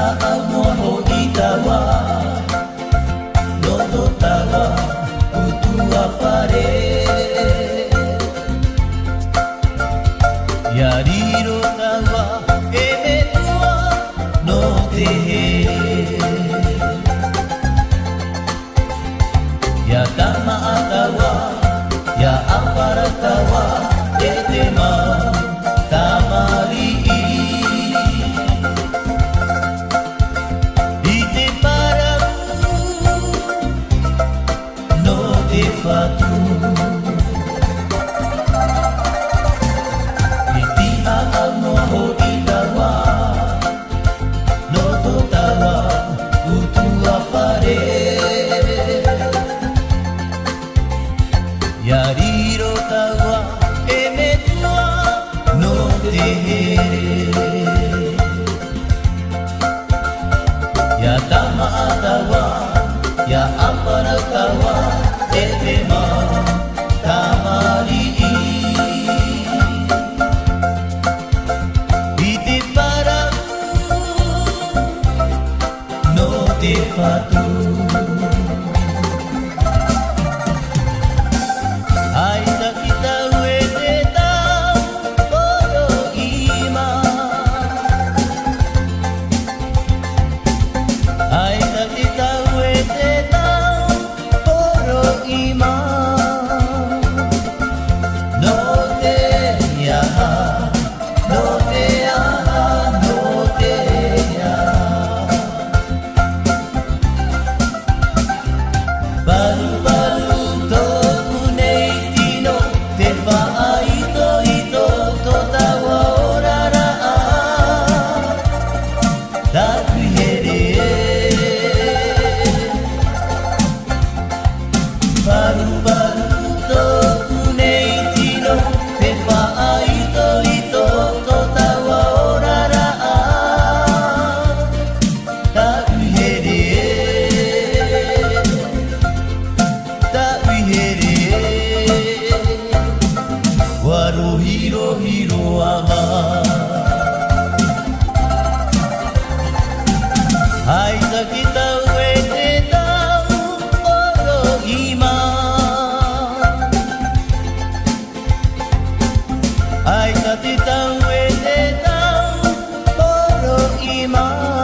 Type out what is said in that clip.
a'amua ho'i tawa noto tawa utua whare Yariro tawa e me tua no te he Ya tama'a tawa ya apara tawa e te ma tamari I te paramu no te whatu I ti a'amua ho'i tawa no to tawa utua whare Yariro tawa e me tua no te here Ya tama'a tawa ya apara tawa e te ma tamari I te paramu no te whatu Ai taki tau e te tau poro ima Ai taki tau e te tau poro ima No te aha, no te aha, no te aha Baru baru toku nei tino te whaaito ito to tawa orara Taku here Baru baru toku nei tino te whaaito ito to tawa orara Taku here Taku here Waro hiro hiro ama Hai taki tau e te tau oro ima Hai taki tau e te tau oro ima